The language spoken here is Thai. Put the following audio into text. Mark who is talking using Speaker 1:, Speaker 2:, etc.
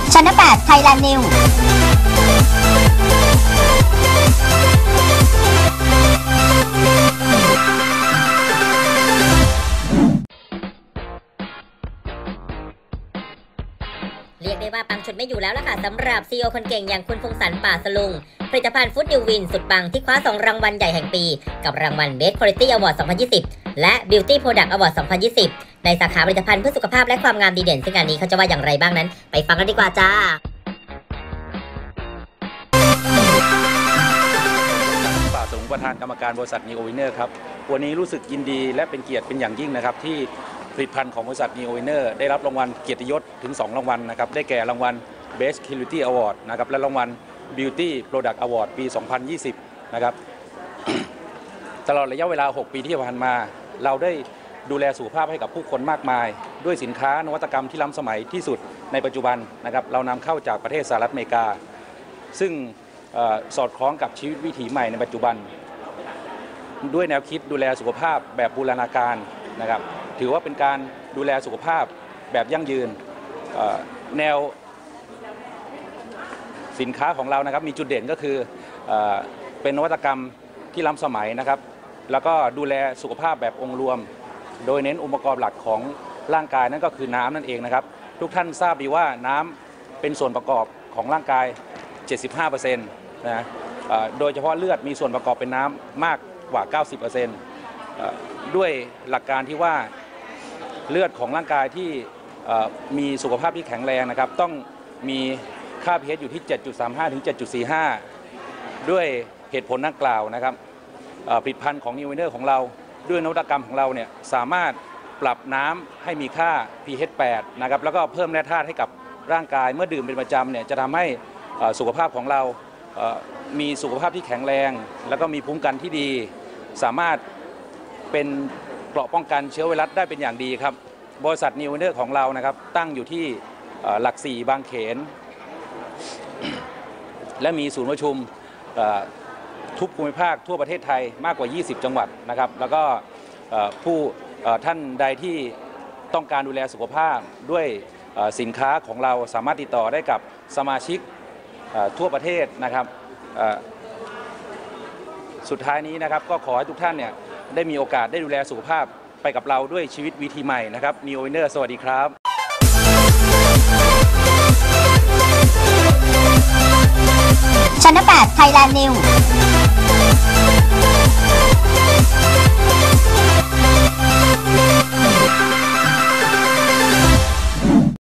Speaker 1: ชั้น8 Thailand News
Speaker 2: เรียกได้ว่าปังฉุดไม่อยู่แล้วล่ะค่ะสำหรับ CEO คนเก่งอย่างคุณพงษ์สันต์ ป่าสลุงผลิตภัณฑ์ฟู้ดนิววินสุดปังที่คว้า2รางวัลใหญ่แห่งปีกับรางวัล Best Quality Award 2020 และ Beauty Product Award 2020 ในสาขาผลิตภัณฑ์เพื่อสุขภาพและความงามดีเด่นซึ่งงานนี้เขาจะว่าอย่างไรบ้างนั้นไปฟังกันดีกว่าจ้า
Speaker 3: ป่าสลุงประธานกรรมการบริษัท Neo Winner ครับวันนี้รู้สึกยินดีและเป็นเกียรติเป็นอย่างยิ่งนะครับที่ผลิตภัณฑ์ของบริษัท Neo Winner ได้รับรางวัลเกียรติยศถึง2รางวัลนะครับได้แก่รางวัล Best Quality Award นะครับและรางวัล Beauty Product Award ปี 2020 นะครับ ตลอดระยะเวลา 6 ปีที่ผ่านมาเราได้ดูแลสุขภาพให้กับผู้คนมากมายด้วยสินค้านวัตกรรมที่ล้ำสมัยที่สุดในปัจจุบันนะครับเรานำเข้าจากประเทศสหรัฐอเมริกาซึ่งสอดคล้องกับชีวิตวิถีใหม่ในปัจจุบันด้วยแนวคิดดูแลสุขภาพแบบบูรณาการนะครับถือว่าเป็นการดูแลสุขภาพแบบยั่งยืนแนวสินค้าของเรานะครับมีจุดเด่นก็คือเป็นนวัตกรรมที่ล้ำสมัยนะครับแล้วก็ดูแลสุขภาพแบบองค์รวมโดยเน้นองค์ประกอบหลักของร่างกายนั่นก็คือน้ำนั่นเองนะครับทุกท่านทราบดีว่าน้ำเป็นส่วนประกอบของร่างกาย 75% นะโดยเฉพาะเลือดมีส่วนประกอบเป็นน้ำมากกว่า 90%ด้วยหลักการที่ว่าเลือดของร่างกายที่มีสุขภาพที่แข็งแรงนะครับต้องมีค่า pH อยู่ที่ 7.35 ถึง 7.45 ด้วยเหตุผลดังกล่าวนะครับผลิตภัณฑ์ของ Neo Winner ของเราด้วยนวัตกรรมของเราเนี่ยสามารถปรับน้ำให้มีค่า pH 8 นะครับแล้วก็เพิ่มแร่ธาตุให้กับร่างกายเมื่อดื่มเป็นประจำเนี่ยจะทำให้สุขภาพของเรามีสุขภาพที่แข็งแรงแล้วก็มีภูมิคุ้มกันที่ดีสามารถเป็นเกราะป้องกันเชื้อไวรัสได้เป็นอย่างดีครับบริษัท Neo Winner ของเรานะครับตั้งอยู่ที่หลัก 4 บางเขนและมีศูนย์ประชุมทุกภูมิภาคทั่วประเทศไทยมากกว่า 20 จังหวัดนะครับแล้วก็ท่านใดที่ต้องการดูแลสุขภาพด้วยสินค้าของเราสามารถติดต่อได้กับสมาชิกทั่วประเทศนะครับสุดท้ายนี้นะครับก็ขอให้ทุกท่านเนี่ยได้มีโอกาสได้ดูแลสุขภาพไปกับเราด้วยชีวิตวิถีใหม่นะครับ Neo Winner สวัสดีครับ
Speaker 1: ชั้น8 Thailand News